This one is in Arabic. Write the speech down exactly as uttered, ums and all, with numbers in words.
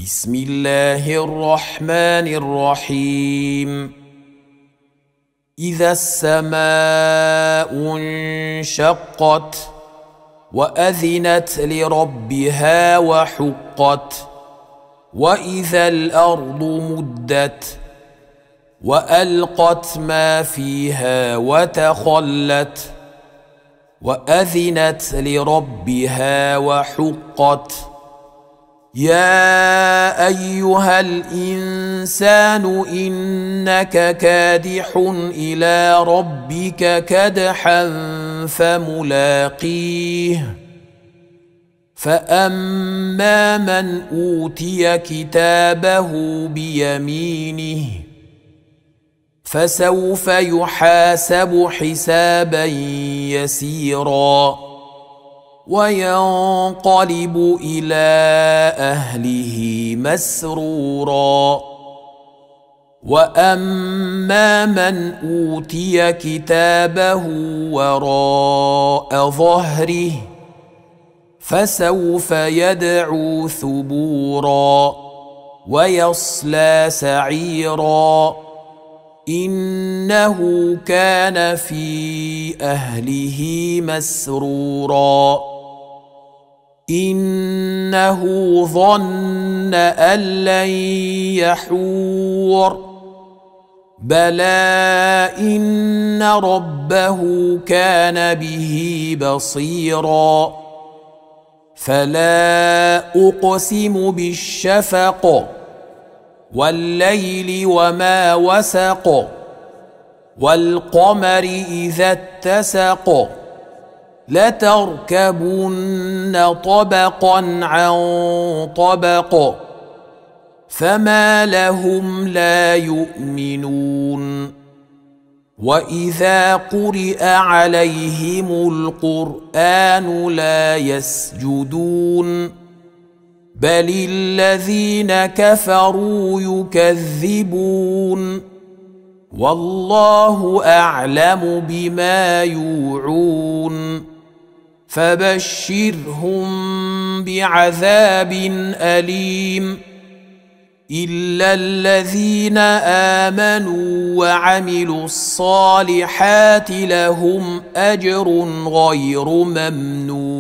بسم الله الرحمن الرحيم. إذا السماء انشقت وأذنت لربها وحقت وإذا الأرض مدت وألقت ما فيها وتخلت وأذنت لربها وحقت. يا أيها الإنسان إنك كادح إلى ربك كدحا فملاقيه فأما من أوتي كتابه بيمينه فسوف يحاسب حسابا يسيرا وينقلب إلى أهله مسرورا. وأما من أوتي كتابه وراء ظهره فسوف يدعو ثبورا ويصلى سعيرا إنه كان في أهله مسرورا إنه ظن أن لن يحور بلى إن ربه كان به بصيرا. فلا أقسم بالشفق والليل وما وسق والقمر إذا اتسق لتركبن طبقا عن طبق فما لهم لا يؤمنون. وإذا قرئ عليهم القرآن لا يسجدون بل الذين كفروا يكذبون والله أعلم بما يوعون فبشرهم بعذاب أليم إلا الذين آمنوا وعملوا الصالحات لهم أجر غير ممنون.